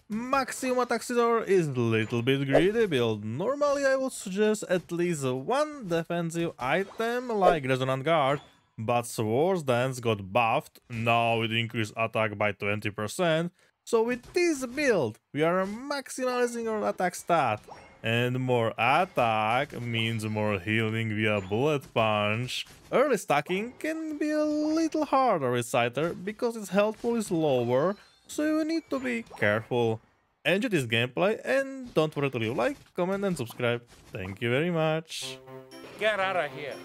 Maximum Attack Scissor is little bit greedy build. Normally I would suggest at least one defensive item like Resonant Guard, but Swords Dance got buffed, now it increased attack by 20%, so with this build we are maximizing our attack stat. And more attack means more healing via Bullet Punch. Early stacking can be a little harder with Scyther because its health pool is lower, so you need to be careful. Enjoy this gameplay and don't forget to leave a like, comment and subscribe. Thank you very much. Get out of here.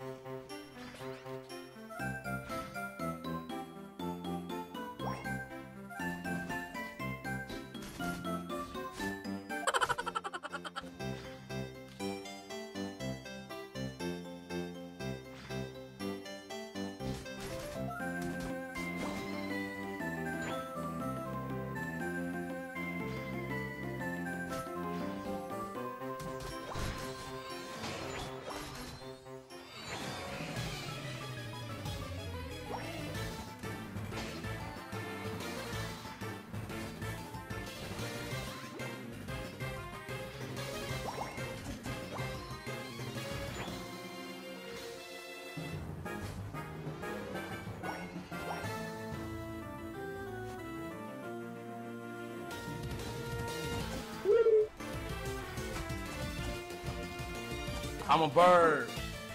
I'm a bird.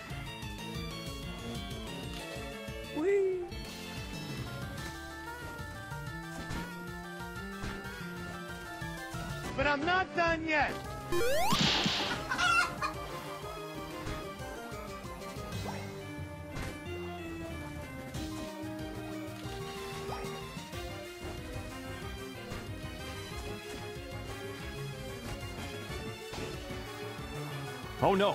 Whee! But I'm not done yet. Oh no!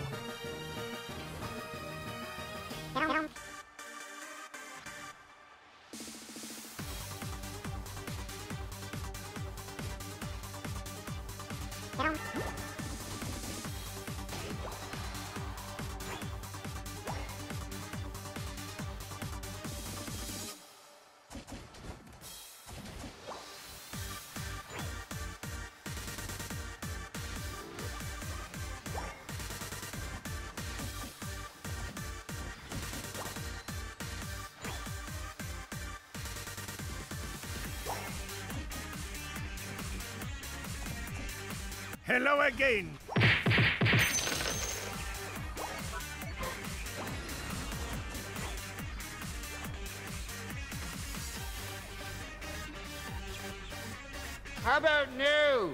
Hello again! How about new?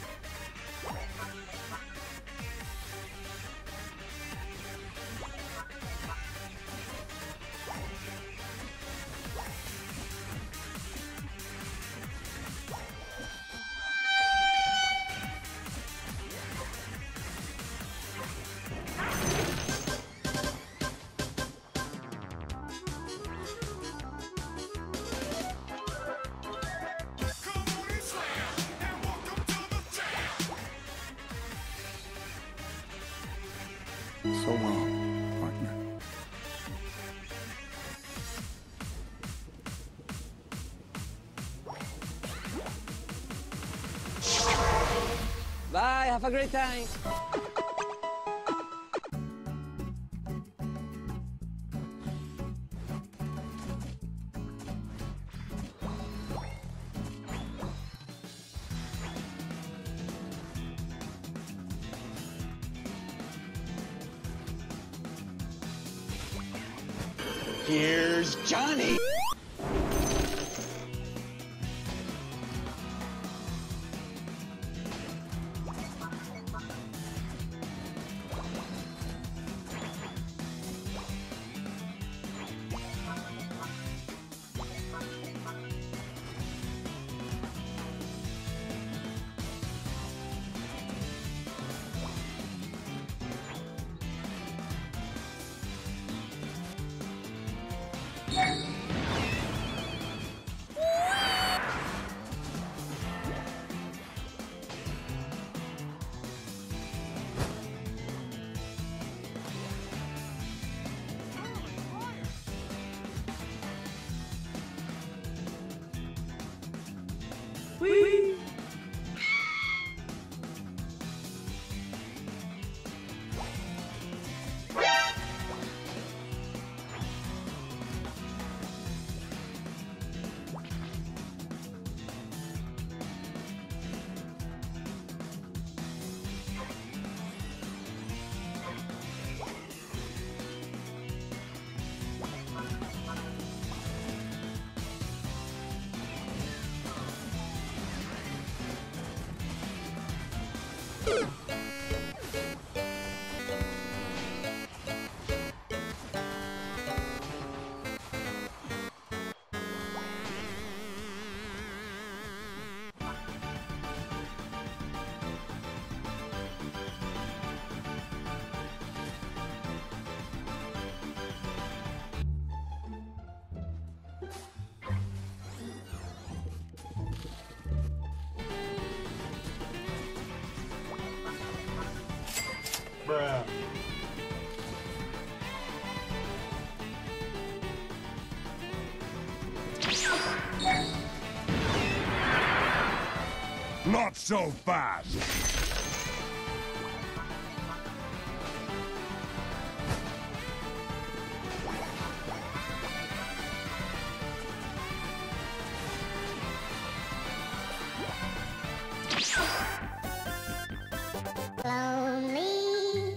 So long, partner. Bye, have a great time. Here's Johnny. Bruh. Not so fast! Lonely.